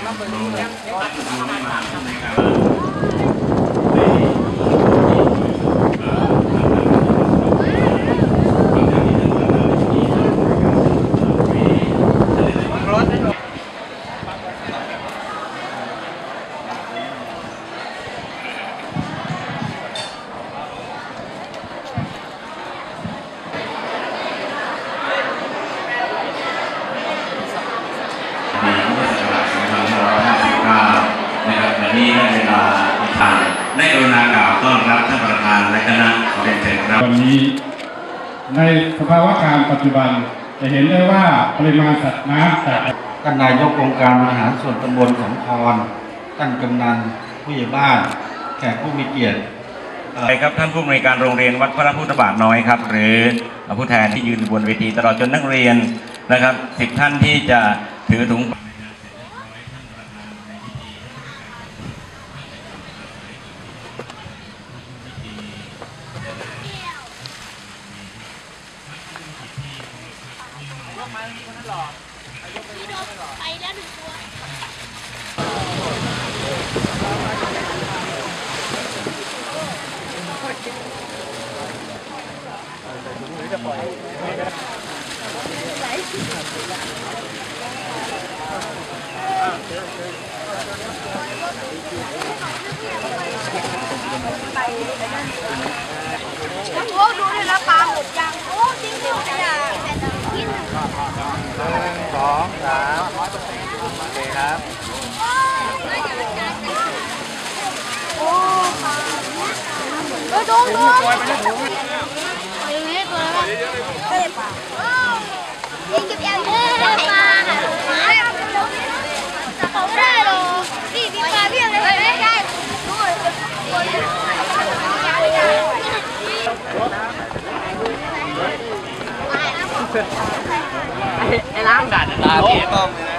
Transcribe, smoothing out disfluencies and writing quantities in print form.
ได้กรุณากล่าวต้อนรับท่านประธานและคณะขอเรียนเชิญครับวันนี้ในสภาวะการปัจจุบันจะเห็นได้ว่าปริมาณสัตว์น้ำจากท่านนายกองค์การบริหารส่วนตำบลสมพรท่านกำนันผู้ใหญ่บ้านแขกผู้มีเกียรติครับท่านผู้อำนวยการโรงเรียนวัดพระพุทธบาทน้อยครับหรือผู้แทนที่ยืนบนเวทีตลอดจนนักเรียนนะครับ10 ท่านที่จะถือถุงไปแล้วหนึ่งตัวโอ้ดูเลยนะปลาหมดยังโอ้จริงๆเลยอ่ะกิน1 2 3โอเคครับโอ้ดูไปอย่างนี้ตัวแล้วก็เลยปลายิงเก็บยาวเยอะปลาเขาไม่ได้หรอกนี่มีปลาเพียงเลยไม่ได้ดูไอ้ล้างดัดตาพี่ต้อง